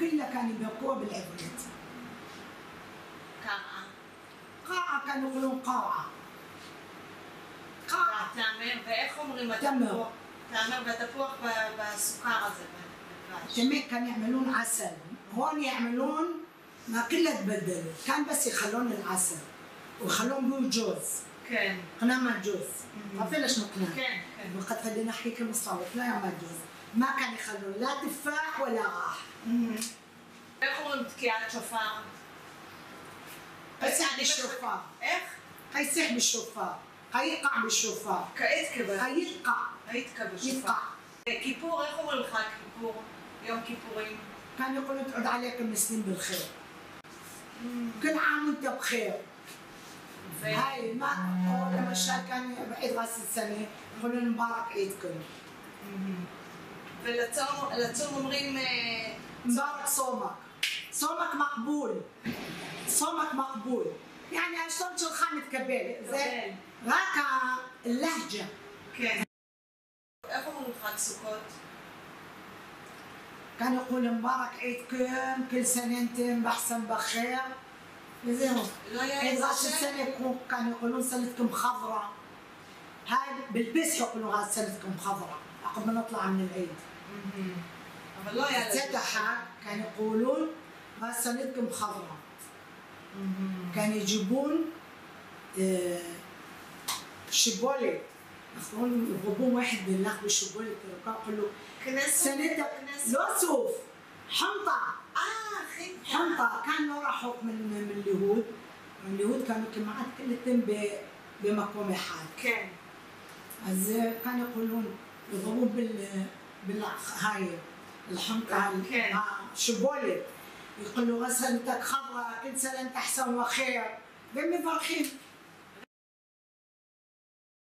كلها كانوا يبكوها بالعبريت. قاعة. قاعة كانوا يقولون قاعة. قاعة. تامر ואיך אומרים تمر. تامر והתפוח בסוכר הזה. تمر كانوا يعملون عسل، هون يعملون ما كلها تبدلوا، كان بس يخلون العسل ويخلون به جوز. כן. قناة مع جوز. عارفين ليش قناة؟ כן, כן. وقد خلينا نحكيكم الصوت لا مع جوز. ما كان يخلون لا تفاح ولا راح. איך אומרים תקיעת שופר? هيصيح بالشوفار. איך? هيصيح بالشوفار. هيقع بالشوفار. כתקה. هيتقع. היתקה בשופר. يتقع. כיפור, איך אומרים לך כיפור? יום כיפורים. كان يقولون تعود عليكم السنين بالخير. كل عام وانت بخير. هاي ما لما الشهر كان بعيد راس السنة يقولون مبارك عيدكم. ולצום אומרים مبارك صومك. صومك مقبول. صومك مقبول. يعني الصوم שלך מתקבל. זה רק اللهجة. כן. איך אומרים חג סוכות? كان يقول مبارك عيدكم كل سنة انتم بأحسن بخير. زين. عيد راس السنة كانوا يقولون سنتكم خضراء. هاي بالبس يقولون غاد سنتكم خضراء قبل ما نطلع من العيد. אבל לא היה צאת החג كانوا يقولون غاد سنتكم خضراء. كانوا يجيبون شبولة. يضربون واحد بالنخ بشبولة يقولوا سنتك لا صوف حنطة. حنطة كان ما رحوك من اليهود. اليهود كانوا كمعات كلهم بمقام واحد. כן. אז كانوا يقولون يضربون هاي الحنطة الشبولة يقولوا سنتك خضراء كل سنة انت احسن وخير. ومباركين